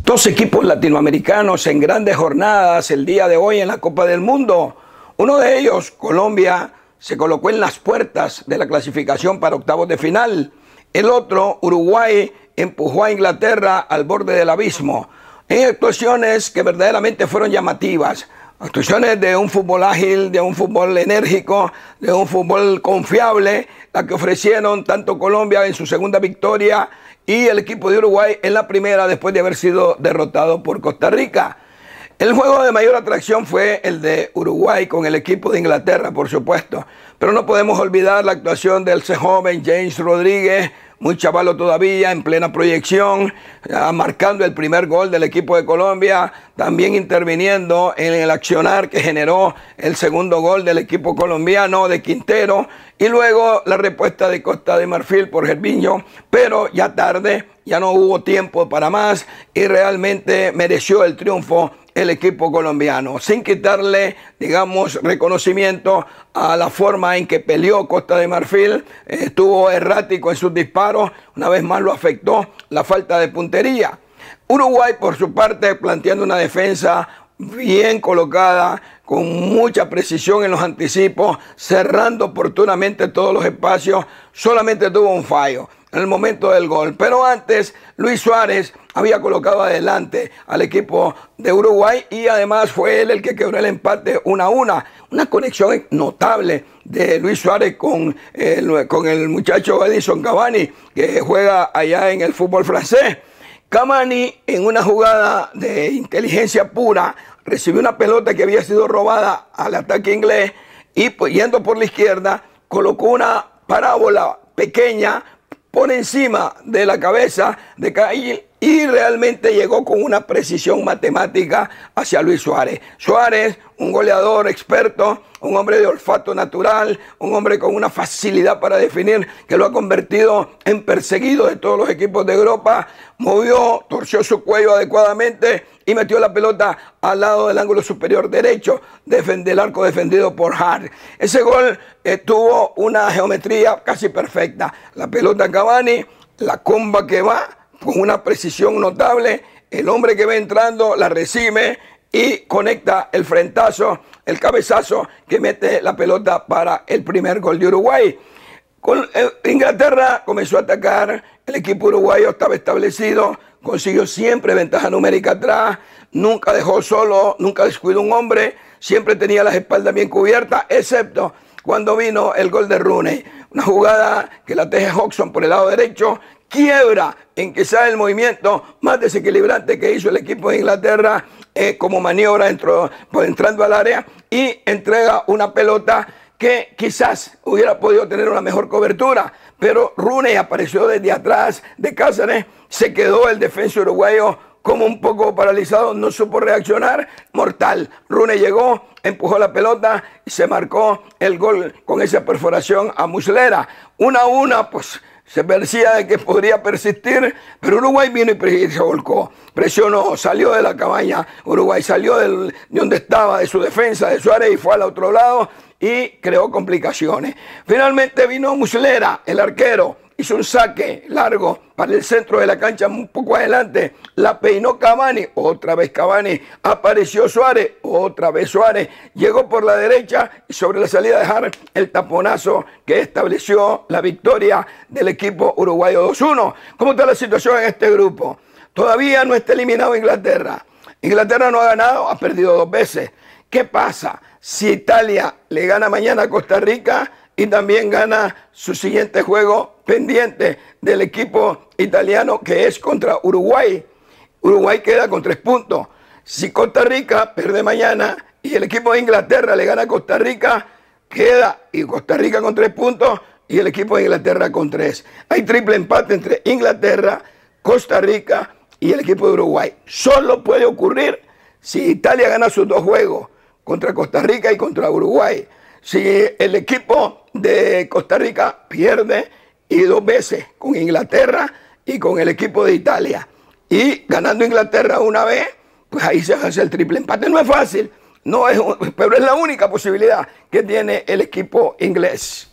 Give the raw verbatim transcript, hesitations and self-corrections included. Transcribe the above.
Dos equipos latinoamericanos en grandes jornadas el día de hoy en la Copa del Mundo. Uno de ellos, Colombia, se colocó en las puertas de la clasificación para octavos de final. El otro, Uruguay, empujó a Inglaterra al borde del abismo. En actuaciones que verdaderamente fueron llamativas. Actuaciones de un fútbol ágil, de un fútbol enérgico, de un fútbol confiable, la que ofrecieron tanto Colombia en su segunda victoria y el equipo de Uruguay en la primera después de haber sido derrotado por Costa Rica. El juego de mayor atracción fue el de Uruguay con el equipo de Inglaterra, por supuesto. Pero no podemos olvidar la actuación del ese joven James Rodríguez, muy chavalo todavía, en plena proyección, marcando el primer gol del equipo de Colombia, también interviniendo en el accionar que generó el segundo gol del equipo colombiano de Quintero, y luego la respuesta de Costa de Marfil por Gervinho, pero ya tarde, ya no hubo tiempo para más y realmente mereció el triunfo el equipo colombiano, sin quitarle, digamos, reconocimiento a la forma en que peleó Costa de Marfil. Eh, estuvo errático en sus disparos, una vez más lo afectó la falta de puntería. Uruguay, por su parte, planteando una defensa bien colocada, con mucha precisión en los anticipos, cerrando oportunamente todos los espacios, solamente tuvo un fallo en el momento del gol. Pero antes, Luis Suárez había colocado adelante al equipo de Uruguay y además fue él el que quebró el empate una a una. Una conexión notable de Luis Suárez con el, con el muchacho Edinson Cavani, que juega allá en el fútbol francés. Cavani, en una jugada de inteligencia pura, recibió una pelota que había sido robada al ataque inglés y, pues, yendo por la izquierda, colocó una parábola pequeña por encima de la cabeza de Cahill y realmente llegó con una precisión matemática hacia Luis Suárez. Suárez, un goleador experto, un hombre de olfato natural, un hombre con una facilidad para definir que lo ha convertido en perseguido de todos los equipos de Europa, movió, torció su cuello adecuadamente y metió la pelota al lado del ángulo superior derecho del arco defendido por Hart. Ese gol eh, tuvo una geometría casi perfecta. La pelota a Cavani, la comba que va con una precisión notable, el hombre que va entrando la recibe y conecta el frentazo, el cabezazo que mete la pelota para el primer gol de Uruguay. Con, eh, Inglaterra comenzó a atacar, el equipo uruguayo estaba establecido, consiguió siempre ventaja numérica atrás, nunca dejó solo, nunca descuidó un hombre, siempre tenía las espaldas bien cubiertas, excepto cuando vino el gol de Rooney. Una jugada que la teje Hodgson por el lado derecho, quiebra en que sale el movimiento más desequilibrante que hizo el equipo de Inglaterra eh, como maniobra entró, pues, entrando al área y entrega una pelota que quizás hubiera podido tener una mejor cobertura, pero Rooney apareció desde atrás de Cáceres, se quedó el defensa uruguayo como un poco paralizado, no supo reaccionar, mortal. Rooney llegó, empujó la pelota y se marcó el gol con esa perforación a Muslera. Una a una, pues se parecía de que podría persistir, pero Uruguay vino y se volcó, presionó, salió de la cabaña, Uruguay salió del, de donde estaba, de su defensa, de Suárez, y fue al otro lado y creó complicaciones. Finalmente vino Muslera, el arquero, hizo un saque largo para el centro de la cancha, un poco adelante, la peinó Cavani, otra vez Cavani, apareció Suárez, otra vez Suárez, llegó por la derecha y sobre la salida de Hart el taponazo que estableció la victoria del equipo uruguayo dos uno. ¿Cómo está la situación en este grupo? Todavía no está eliminado Inglaterra. Inglaterra no ha ganado, ha perdido dos veces. ¿Qué pasa si Italia le gana mañana a Costa Rica y también gana su siguiente juego pendiente del equipo italiano, que es contra Uruguay? Uruguay queda con tres puntos. Si Costa Rica pierde mañana y el equipo de Inglaterra le gana a Costa Rica, queda y Costa Rica con tres puntos y el equipo de Inglaterra con tres. Hay triple empate entre Inglaterra, Costa Rica y el equipo de Uruguay. Solo puede ocurrir si Italia gana sus dos juegos contra Costa Rica y contra Uruguay. Si el equipo de Costa Rica pierde y dos veces con Inglaterra y con el equipo de Italia, y ganando Inglaterra una vez, pues ahí se hace el triple empate. No es fácil, no es, pero es la única posibilidad que tiene el equipo inglés.